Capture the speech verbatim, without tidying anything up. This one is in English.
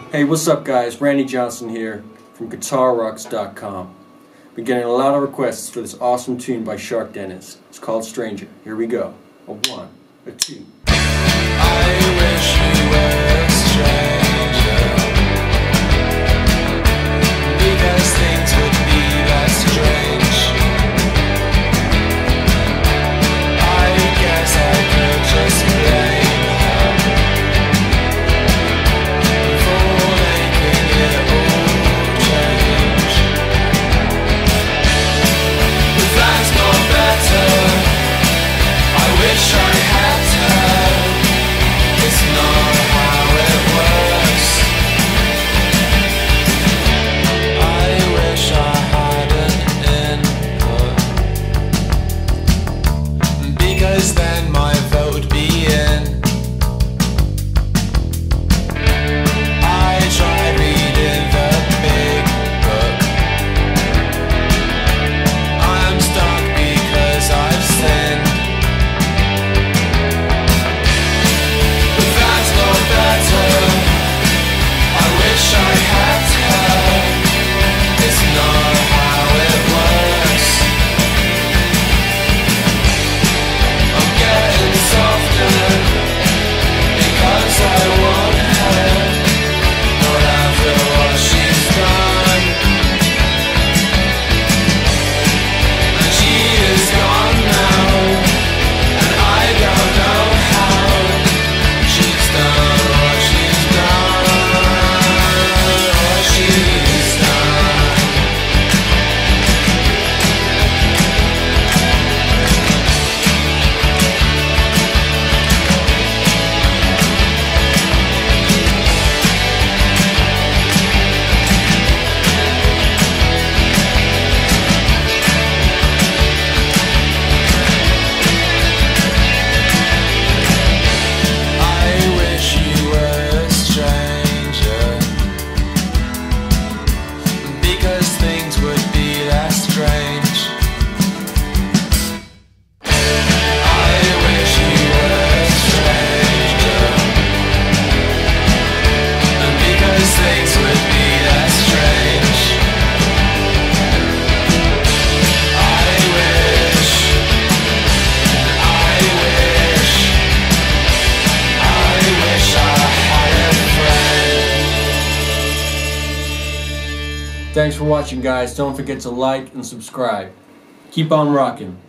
Hey, what's up guys? Randy Johnson here from guitar rocks dot com. Been getting a lot of requests for this awesome tune by Shark Dennis. It's called Stranger. Here we go. A one, a two. I wish you were a stranger, because things would be that strange. I guess I could just blame her for making it all change. But that's not better. I wish I had her. It's not how it works. I wish I had an input, because then my vote would be in. I tried reading the big book. I'm stuck because I've sinned. But that's not better. I wish I had her. It's not how it works. I'm getting softer because I want her. Not after what she's done. And she is gone now, and I don't know how she's done what she's done, what she's done. I wish you were a stranger, because things would be that strange. I wish you were a stranger, because things would be that strange. I wish, I wish, I wish I had a friend. Thanks for watching guys. Don't forget to like and subscribe. Keep on rocking.